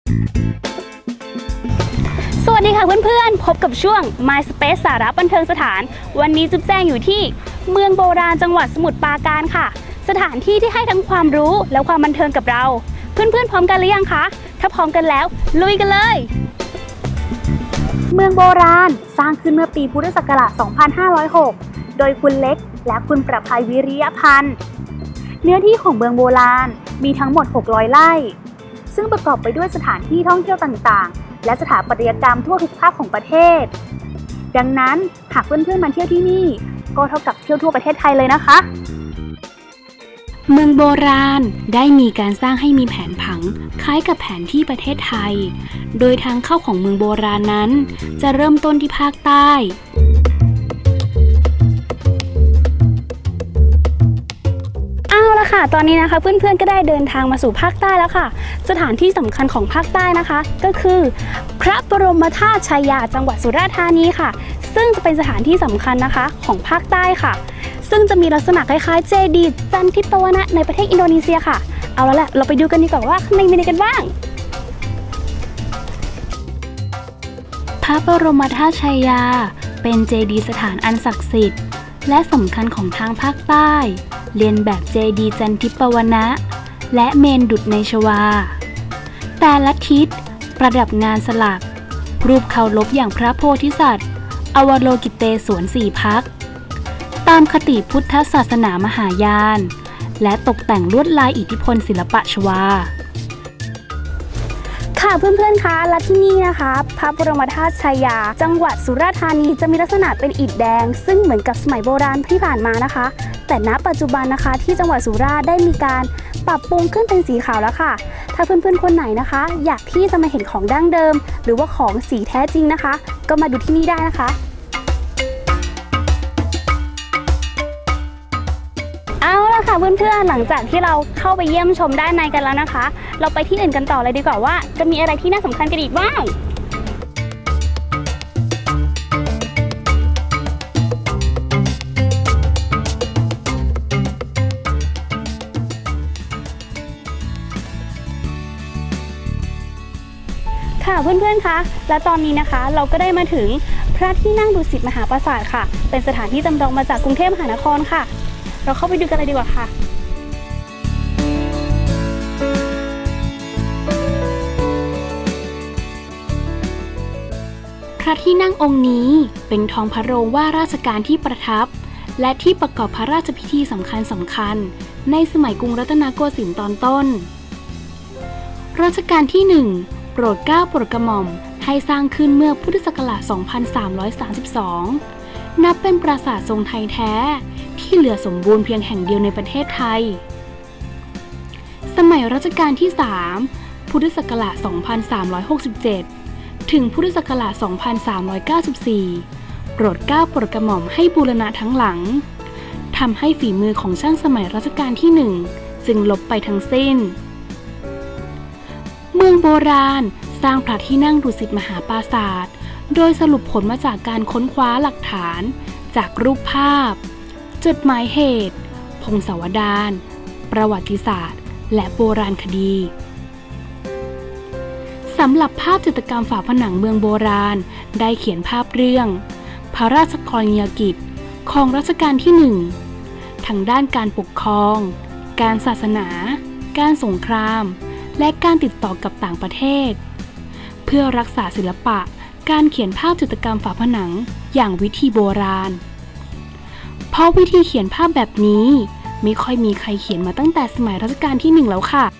สวัสดีค่ะเพื่อนๆพบกับช่วง My Space สาระบันเทิงสถานวันนี้จุ๊บแจ้งอยู่ที่เมืองโบราณจังหวัดสมุทรปราการค่ะสถานที่ที่ให้ทั้งความรู้และความบันเทิงกับเราเพื่อนๆพร้อมกันหรือยังคะถ้าพร้อมกันแล้วลุยกันเลยเมืองโบราณสร้างขึ้นเมื่อปีพุทธศักราช 2506 โดยคุณเล็กและคุณประภัยวิริยพันธ์เนื้อที่ของเมืองโบราณมีทั้งหมด 600 ไร่ซึ่งประกอบไปด้วยสถานที่ท่องเที่ยวต่างๆและสถาปัตยกรรมทั่วทุกภาคของประเทศดังนั้นหากเพื่อนๆมาเที่ยวที่นี่ก็เท่ากับเที่ยวทั่วประเทศไทยเลยนะคะเมืองโบราณได้มีการสร้างให้มีแผนผังคล้ายกับแผนที่ประเทศไทยโดยทางเข้าของเมืองโบราณนั้นจะเริ่มต้นที่ภาคใต้ค่ะตอนนี้นะคะเพื่อนๆก็ได้เดินทางมาสู่ภาคใต้แล้วค่ะสถานที่สำคัญของภาคใต้นะคะก็คือพระบรมธาตุชัยยาจังหวัดสุราษฎร์ธานีค่ะซึ่งจะเป็นสถานที่สำคัญนะคะของภาคใต้ค่ะซึ่งจะมีลักษณะคล้ายๆเจดีย์จันทิปวนะในประเทศอินโดนีเซียค่ะเอาละแหละเราไปดูกันดีกว่าว่าข้างในมีอะไรกันบ้างพระบรมธาตุชัยยาเป็นเจดีย์สถานอันศักดิ์สิทธิ์และสำคัญของทางภาคใต้เลียนแบบเจดีย์จันทิปวนะและเมนดุจในชวาแต่ละทิศประดับงานสลักรูปเคารพอย่างพระโพธิสัตว์อวโลกิเตศวรสี่พักตามคติพุทธศาสนามหายานและตกแต่งลวดลายอิทธิพลศิลปะชวาค่ะเพื่อนๆคะและที่นี่นะคะพระบรมธาตุชัยยาจังหวัดสุราษฎร์ธานีจะมีลักษณะเป็นอิฐแดงซึ่งเหมือนกับสมัยโบราณที่ผ่านมานะคะแต่ณปัจจุบันนะคะที่จังหวัดสุราษฎร์ได้มีการปรับปรุงขึ้นเป็นสีขาวแล้วค่ะถ้าเพื่อนๆคนไหนนะคะอยากที่จะมาเห็นของดั้งเดิมหรือว่าของสีแท้จริงนะคะก็มาดูที่นี่ได้นะคะเอาละค่ะเพื่อนๆหลังจากที่เราเข้าไปเยี่ยมชมด้านในกันแล้วนะคะเราไปที่อื่นกันต่อเลยดีกว่าว่าจะมีอะไรที่น่าสำคัญกันอีกบ้างค่ะเพื่อนๆคะและตอนนี้นะคะเราก็ได้มาถึงพระที่นั่งดุสิตมหาปราสาทค่ะเป็นสถานที่จำลองมาจากกรุงเทพมหานครค่ะเราเข้าไปดูกันเลยดีกว่าค่ะพระที่นั่งองค์นี้เป็นทองพระโรงว่าราชการที่ประทับและที่ประกอบพระราชพิธีสำคัญในสมัยกรุงรัตนโกสินทร์ตอนต้นรัชกาลที่1โปรดเกล้าโปรดกระหม่อมให้สร้างขึ้นเมื่อพุทธศักราช 2332 นับเป็นปราสาททรงไทยแท้ที่เหลือสมบูรณ์เพียงแห่งเดียวในประเทศไทยสมัยรัชกาลที่3พุทธศักราช 2367 ถึงพุทธศักราช 2394 โปรดเกล้าโปรดกระหม่อมให้บูรณะทั้งหลังทำให้ฝีมือของช่างสมัยรัชกาลที่1จึงลบไปทั้งสิ้นเมืองโบราณสร้างพระที่นั่งดุสิตมหาปราสาทโดยสรุปผลมาจากการค้นคว้าหลักฐานจากรูปภาพจดหมายเหตุพงศาวดารประวัติศาสตร์และโบราณคดีสำหรับภาพจิตรกรรมฝาผนังเมืองโบราณได้เขียนภาพเรื่องพระราชกรณียกิจของรัชกาลที่1ทางด้านการปกครองการศาสนาการสงครามและการติดต่อกับต่างประเทศเพื่อรักษาศิลปะการเขียนภาพจิตรกรรมฝาผนังอย่างวิธีโบราณเพราะวิธีเขียนภาพแบบนี้ไม่ค่อยมีใครเขียนมาตั้งแต่สมัยรัชกาลที่1แล้วค่ะ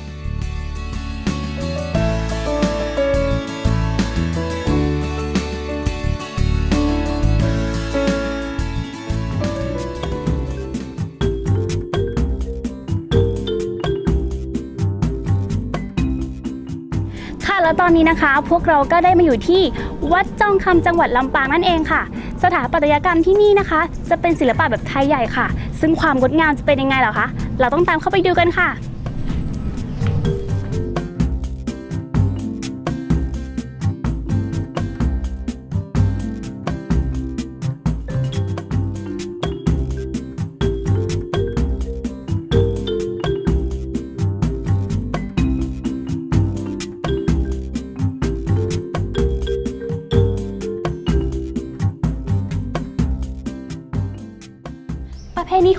แล้วตอนนี้นะคะพวกเราก็ได้มาอยู่ที่วัดจองคำจังหวัดลำปางนั่นเองค่ะสถาปัตยกรรมที่นี่นะคะจะเป็นศิลปะแบบไทยใหญ่ค่ะซึ่งความงดงามจะเป็นยังไงเหรอคะเราต้องตามเข้าไปดูกันค่ะ ค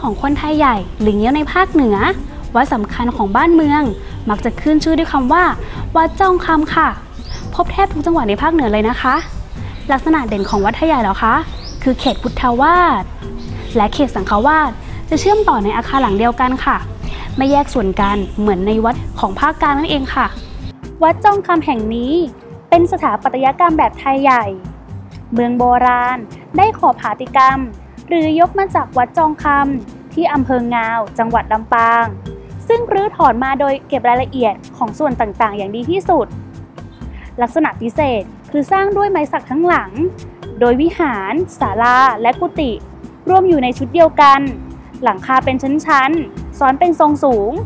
ของคนไทยใหญ่หรือเงี้ยวในภาคเหนือวัดสำคัญของบ้านเมืองมักจะขึ้นชื่อด้วยคำว่าวัดจองคำค่ะพบแทบทุกจังหวัดในภาคเหนือเลยนะคะลักษณะเด่นของวัดไทยใหญ่เหรอคะคือเขตพุทธวาสและเขตสังฆวาสจะเชื่อมต่อในอาคารหลังเดียวกันค่ะไม่แยกส่วนกันเหมือนในวัดของภาคกลางนั่นเองค่ะวัดจองคำแห่งนี้เป็นสถาปัตยกรรมแบบไทยใหญ่เมืองโบราณได้ขอผาติกรรมหรือยกมาจากวัดจองคำที่อำเภองาวจังหวัดลำปางซึ่งรื้อถอนมาโดยเก็บรายละเอียดของส่วนต่างๆอย่างดีที่สุดลักษณะพิเศษคือสร้างด้วยไม้สักทั้งหลังโดยวิหารศาลาและกุฏิรวมอยู่ในชุดเดียวกันหลังคาเป็นชั้นๆซ้อนเป็นทรงสูง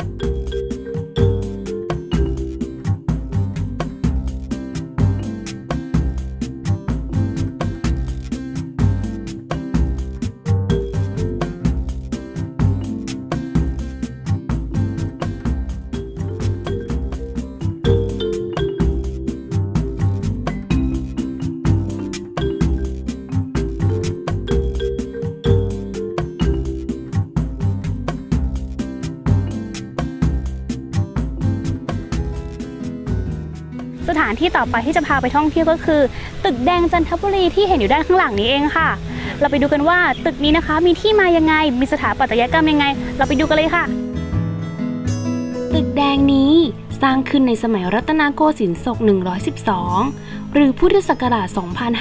สถานที่ต่อไปที่จะพาไปท่องเที่ยวก็คือตึกแดงจันทบุรีที่เห็นอยู่ด้านข้างหลังนี้เองค่ะเราไปดูกันว่าตึกนี้นะคะมีที่มายังไงมีสถาปัตยกรรมยังไงเราไปดูกันเลยค่ะตึกแดงนี้สร้างขึ้นในสมัยรัตนโกสินทร์ศก112หรือพุทธศักราช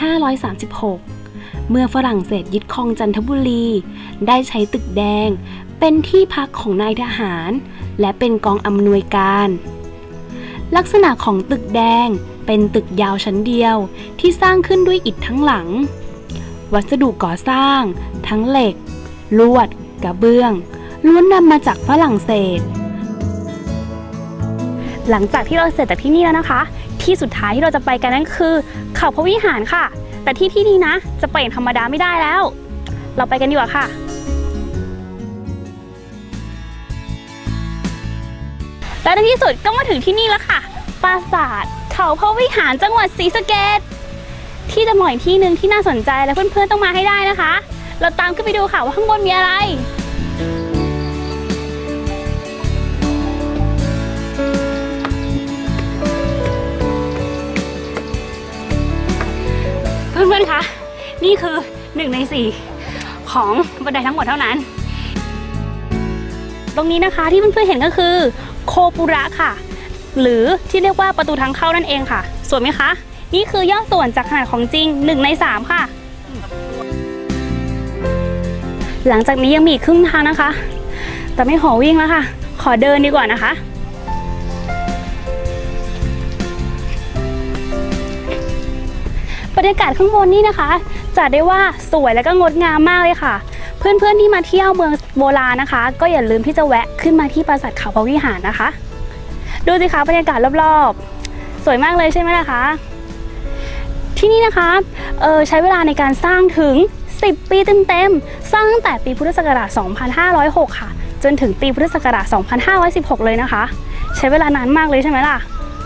2536เมื่อฝรั่งเศสยึดครองจันทบุรีได้ใช้ตึกแดงเป็นที่พักของนายทหารและเป็นกองอำนวยการลักษณะของตึกแดงเป็นตึกยาวชั้นเดียวที่สร้างขึ้นด้วยอิฐทั้งหลังวัสดุก่อสร้างทั้งเหล็กลวดกระเบื้องล้วนนำมาจากฝรั่งเศสหลังจากที่เราเสร็จจากที่นี่แล้วนะคะที่สุดท้ายที่เราจะไปกันนั่นคือเขาพระวิหารค่ะแต่ที่นี้นะจะไปอย่างธรรมดาไม่ได้แล้วเราไปกันดีกว่าค่ะและในที่สุดก็มาถึงที่นี่แล้วค่ะปราสาทเขาพระวิหารจังหวัดศรีสะเกษที่จะเหมาะอีกที่หนึ่งที่น่าสนใจและเพื่อนๆต้องมาให้ได้นะคะเราตามขึ้นไปดูค่ะว่าข้างบนมีอะไรเพื่อนๆคะนี่คือ1 ใน 4ของบันไดทั้งหมดเท่านั้นตรงนี้นะคะที่เพื่อนๆเห็นก็คือโคปุระค่ะหรือที่เรียกว่าประตูทางเข้านั่นเองค่ะสวยไหมคะนี่คือย่อส่วนจากขนาดของจริง1 ใน 3ค่ะหลังจากนี้ยังมีอีกครึ่งทางนะคะแต่ไม่ขอวิ่งแล้วค่ะขอเดินดีกว่านะคะบรรยากาศข้างบนนี่นะคะจัดได้ว่าสวยและก็งดงามมากเลยค่ะเพื่อนๆที่มาเที่ยวเมืองโบราณนะคะก็อย่าลืมที่จะแวะขึ้นมาที่ปราสาทเขาพระวิหารนะคะดูสิคะบรรยากาศรอบๆสวยมากเลยใช่ไหมล่ะคะที่นี่นะคะใช้เวลาในการสร้างถึง10 ปีเต็มๆสร้างตั้งแต่ปีพุทธศักราช2506ค่ะจนถึงปีพุทธศักราช2516เลยนะคะใช้เวลานานมากเลยใช่ไหมล่ะ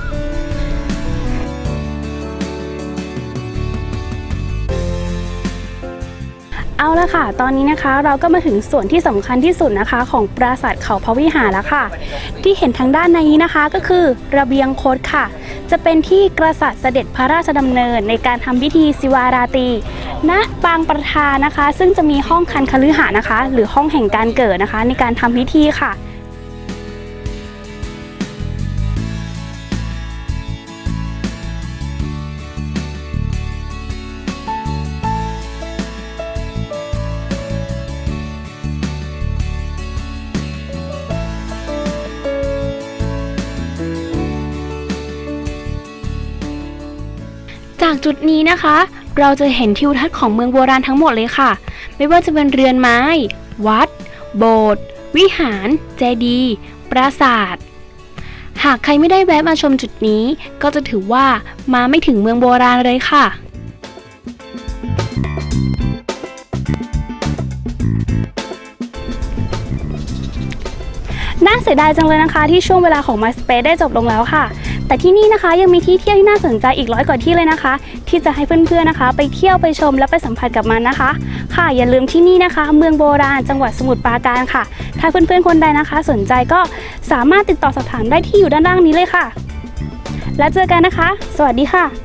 เอาละค่ะตอนนี้นะคะเราก็มาถึงส่วนที่สำคัญที่สุดนะคะของปราสาทเขาพระวิหารแล้วค่ะที่เห็นทางด้านในนี้นะคะก็คือระเบียงคดค่ะจะเป็นที่กษัตริย์เสด็จพระราชดำเนินในการทำพิธีศิวาราตรีณปางประธานนะคะซึ่งจะมีห้องคันคฤหาสน์นะคะหรือห้องแห่งการเกิดนะคะในการทำพิธีค่ะจากจุดนี้นะคะเราจะเห็นทิวทัศน์ของเมืองโบราณทั้งหมดเลยค่ะไม่ว่าจะเป็นเรือนไม้วัดโบสถ์วิหารเจดีย์ปราสาทหากใครไม่ได้แวะมาชมจุดนี้ก็จะถือว่ามาไม่ถึงเมืองโบราณเลยค่ะน่าเสียดายจังเลยนะคะที่ช่วงเวลาของ MySpace ได้จบลงแล้วค่ะแต่ที่นี่นะคะยังมีที่เที่ยวที่น่าสนใจอีก100 กว่าที่เลยนะคะที่จะให้เพื่อนๆนะคะไปเที่ยวไปชมและไปสัมผัสกับมันนะคะค่ะอย่าลืมที่นี่นะคะเมืองโบราณจังหวัดสมุทรปราการค่ะถ้าเพื่อนๆคนใดนะคะสนใจก็สามารถติดต่อสอบถามได้ที่อยู่ด้านล่างนี้เลยค่ะแล้วเจอกันนะคะสวัสดีค่ะ